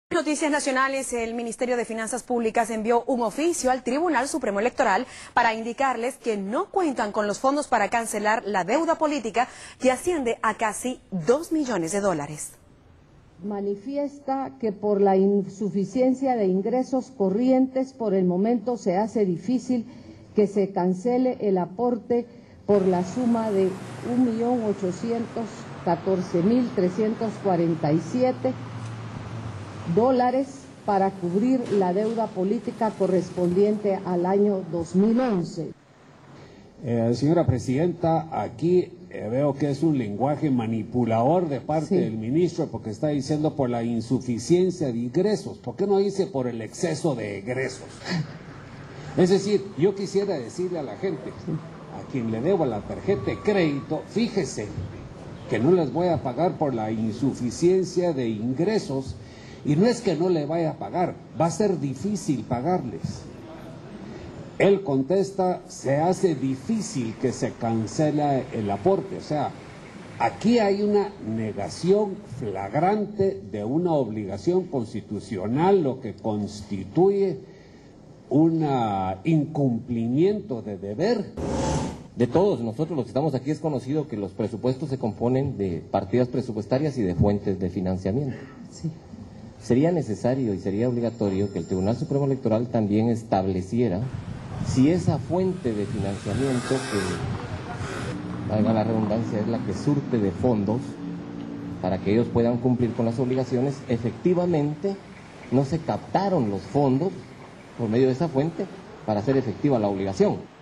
Noticias nacionales. El Ministerio de Finanzas Públicas envió un oficio al Tribunal Supremo Electoral para indicarles que no cuentan con los fondos para cancelar la deuda política que asciende a casi $2 millones. Manifiesta que por la insuficiencia de ingresos corrientes por el momento se hace difícil que se cancele el aporte por la suma de $1.814.347 para cubrir la deuda política correspondiente al año 2011. Señora Presidenta, aquí veo que es un lenguaje manipulador de parte del ministro, porque está diciendo por la insuficiencia de ingresos. ¿Por qué no dice por el exceso de egresos? Es decir, yo quisiera decirle a la gente, a quien le debo la tarjeta de crédito, fíjese que no les voy a pagar por la insuficiencia de ingresos. Y no es que no le vaya a pagar, va a ser difícil pagarles. Él contesta, se hace difícil que se cancele el aporte. O sea, aquí hay una negación flagrante de una obligación constitucional, lo que constituye un incumplimiento de deber. De todos nosotros los que estamos aquí es conocido que los presupuestos se componen de partidas presupuestarias y de fuentes de financiamiento. Sí. Sería necesario y sería obligatorio que el Tribunal Supremo Electoral también estableciera si esa fuente de financiamiento, que, valga la redundancia, es la que surte de fondos para que ellos puedan cumplir con las obligaciones, efectivamente no se captaron los fondos por medio de esa fuente para hacer efectiva la obligación.